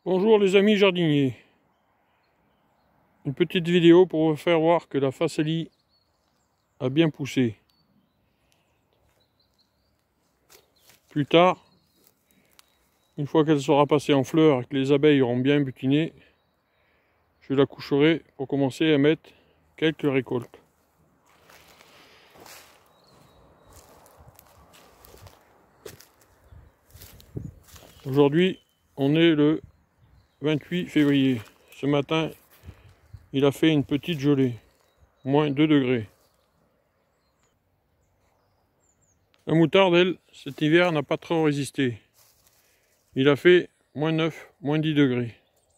Bonjour les amis jardiniers. Une petite vidéo pour vous faire voir que la phacelie a bien poussé. Plus tard, une fois qu'elle sera passée en fleurs et que les abeilles auront bien butiné, je la coucherai pour commencer à mettre quelques récoltes. Aujourd'hui, on est le 28 février. Ce matin, il a fait une petite gelée, moins 2 degrés. La moutarde, elle, cet hiver n'a pas trop résisté. Il a fait moins 9, moins 10 degrés.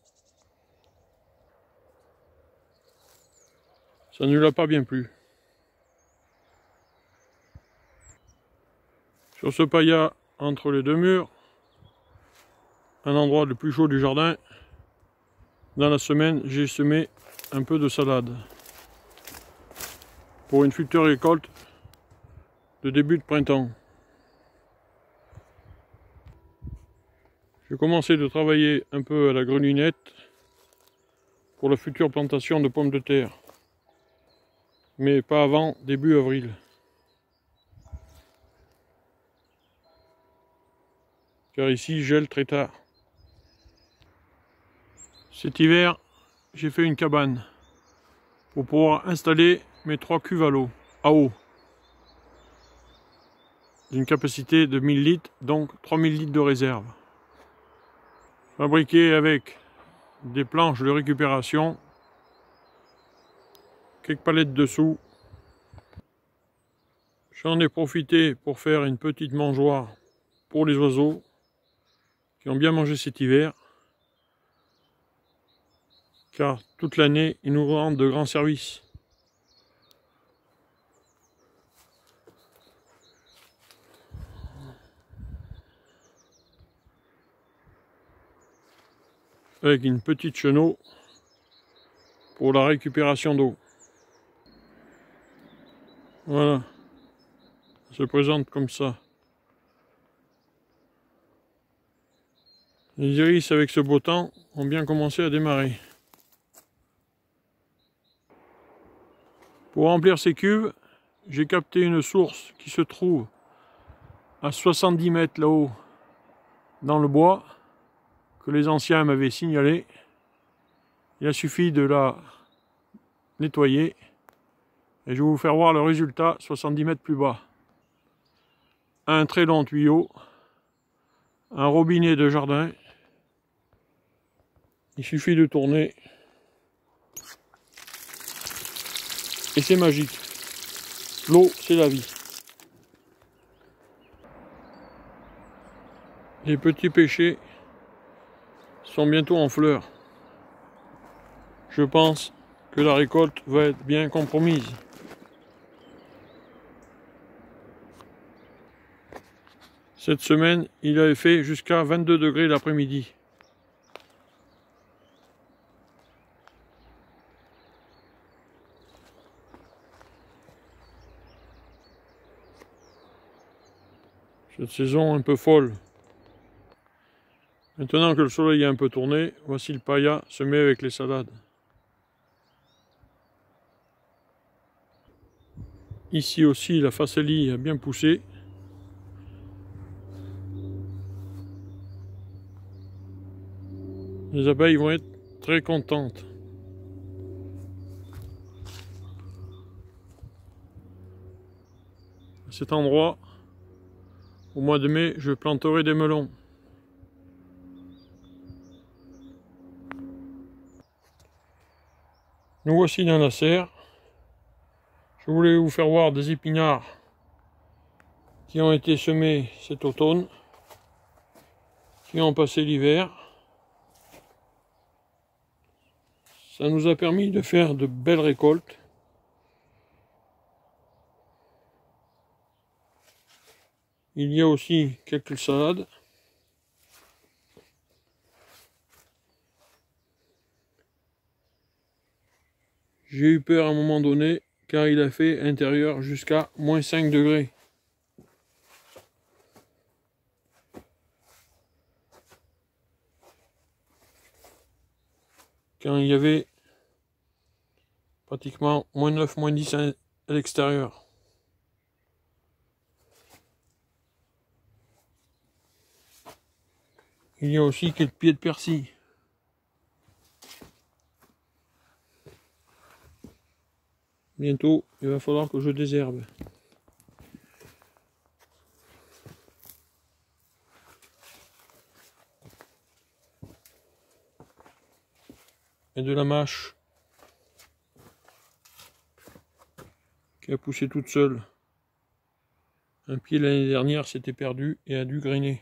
Ça ne lui a pas bien plu. Sur ce paillat, entre les deux murs, un endroit le plus chaud du jardin, dans la semaine, j'ai semé un peu de salade. Pour une future récolte de début de printemps. J'ai commencé de travailler un peu à la grelinette pour la future plantation de pommes de terre. Mais pas avant début avril. Car ici, gèle très tard. Cet hiver, j'ai fait une cabane pour pouvoir installer mes 3 cuves à eau. D'une capacité de 1000 litres, donc 3000 litres de réserve. Fabriqué avec des planches de récupération, quelques palettes dessous. J'en ai profité pour faire une petite mangeoire pour les oiseaux qui ont bien mangé cet hiver. Car toute l'année, ils nous rendent de grands services. Avec une petite chenot pour la récupération d'eau. Voilà. Ça se présente comme ça. Les iris avec ce beau temps ont bien commencé à démarrer. Pour remplir ces cuves, j'ai capté une source qui se trouve à 70 mètres là-haut dans le bois que les anciens m'avaient signalé. Il a suffi de la nettoyer et je vais vous faire voir le résultat 70 mètres plus bas. Un très long tuyau, un robinet de jardin. Il suffit de tourner et c'est magique. L'eau, c'est la vie. Les petits pêchers sont bientôt en fleurs. Je pense que la récolte va être bien compromise. Cette semaine, il avait fait jusqu'à 22 degrés l'après-midi. Cette saison un peu folle. Maintenant que le soleil est un peu tourné, voici le paillat semé avec les salades. Ici aussi, la phacelie a bien poussé. Les abeilles vont être très contentes. À cet endroit, au mois de mai, je planterai des melons. Nous voici dans la serre. Je voulais vous faire voir des épinards qui ont été semés cet automne, qui ont passé l'hiver. Ça nous a permis de faire de belles récoltes. Il y a aussi quelques salades. J'ai eu peur à un moment donné car il a fait intérieur jusqu'à moins 5 degrés. quand il y avait pratiquement moins 9, moins 10 à l'extérieur. Il y a aussi quelques pieds de persil. Bientôt, il va falloir que je désherbe. Et de la mâche qui a poussé toute seule. Un pied l'année dernière s'était perdu et a dû grainer.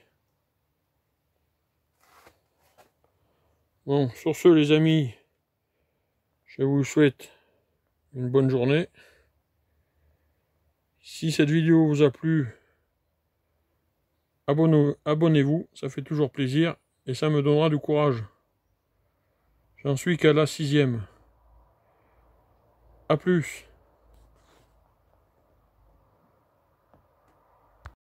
Bon, sur ce les amis, je vous souhaite une bonne journée. Si cette vidéo vous a plu, abonnez-vous, ça fait toujours plaisir et ça me donnera du courage. J'en suis qu'à la 6e. A plus.